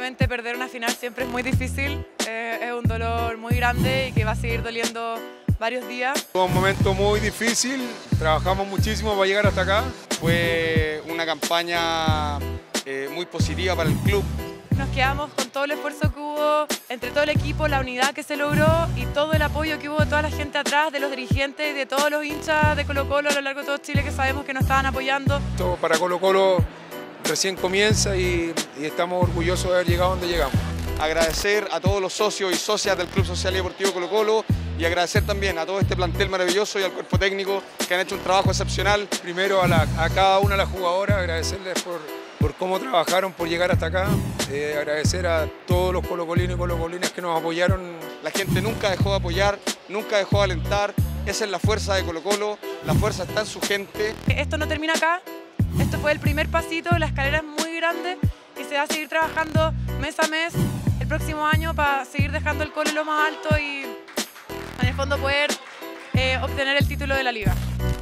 Obviamente perder una final siempre es muy difícil, es un dolor muy grande y que va a seguir doliendo varios días. Fue un momento muy difícil, trabajamos muchísimo para llegar hasta acá. Fue una campaña muy positiva para el club. Nos quedamos con todo el esfuerzo que hubo entre todo el equipo, la unidad que se logró y todo el apoyo que hubo de toda la gente atrás, de los dirigentes, de todos los hinchas de Colo-Colo a lo largo de todo Chile que sabemos que nos estaban apoyando. Esto para Colo-Colo recién comienza y estamos orgullosos de haber llegado donde llegamos. Agradecer a todos los socios y socias del Club Social y Deportivo Colo-Colo y agradecer también a todo este plantel maravilloso y al cuerpo técnico que han hecho un trabajo excepcional. Primero a cada una de las jugadoras, agradecerles por cómo trabajaron por llegar hasta acá, agradecer a todos los colocolinos y colocolinas que nos apoyaron. La gente nunca dejó de apoyar, nunca dejó de alentar, esa es la fuerza de Colo-Colo, la fuerza está en su gente. Esto no termina acá, esto fue el primer pasito, la escalera es muy grande y se va a seguir trabajando mes a mes el próximo año para seguir dejando el Colo lo más alto y en el fondo poder obtener el título de la liga.